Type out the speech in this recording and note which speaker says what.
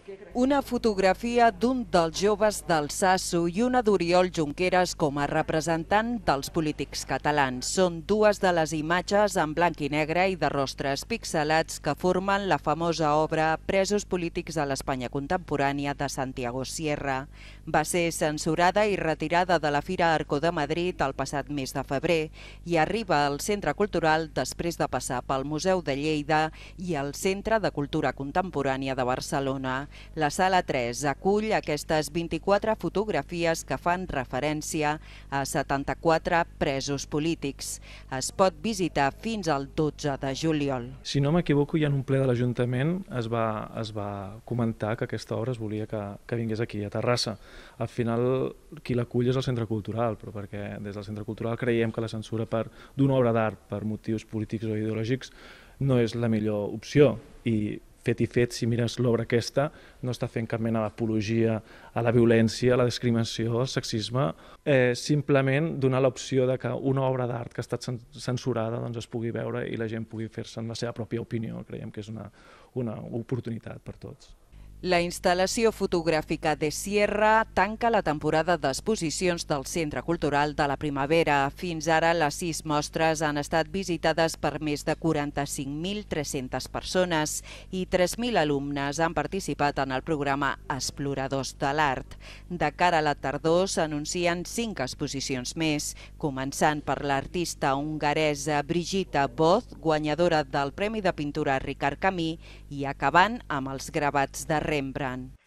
Speaker 1: Una fotografia d'un dels joves del Sasso i una d'Oriol Junqueras com a representant dels polítics catalans. Són dues de les imatges en blanc i negre i de rostres pixelats que formen la famosa obra Presos polítics a l'Espanya contemporània de Santiago Sierra. Va ser censurada i retirada de la Fira Arco de Madrid el passat mes de febrer i arriba al Centre Cultural després de passar pel Museu de Lleida i el Centre de Cultura Contemporània de Barcelona. La Sala 3 acull aquestes 24 fotografies que fan referència a 74 presos polítics. Es pot visitar fins al 12 de juliol.
Speaker 2: Si no m'equivoco, ja en un ple de l'Ajuntament es va comentar que aquesta obra es volia que vingués aquí, a Terrassa. Al final, qui l'acull és el Centre Cultural, però perquè des del Centre Cultural creiem que la censura d'una obra d'art per motius polítics o ideològics no és la millor opció. I fet, si mires l'obra aquesta, no està fent cap mena d'apologia a la violència, a la discriminació, al sexisme. Simplement donar l'opció de que una obra d'art que ha estat censurada es pugui veure i la gent pugui fer-se la seva pròpia opinió. Creiem que és una oportunitat per tots.
Speaker 1: La instal·lació fotogràfica de Sierra tanca la temporada d'exposicions del Centre Cultural de la Primavera. Fins ara, les 6 mostres han estat visitades per més de 45.300 persones i 3.000 alumnes han participat en el programa Exploradors de l'Art. De cara a la tardor s'anuncien 5 exposicions més, començant per l'artista hongaresa Brigitta Both, guanyadora del Premi de Pintura Ricard Camí, i acabant amb els gravats de Rembrandt.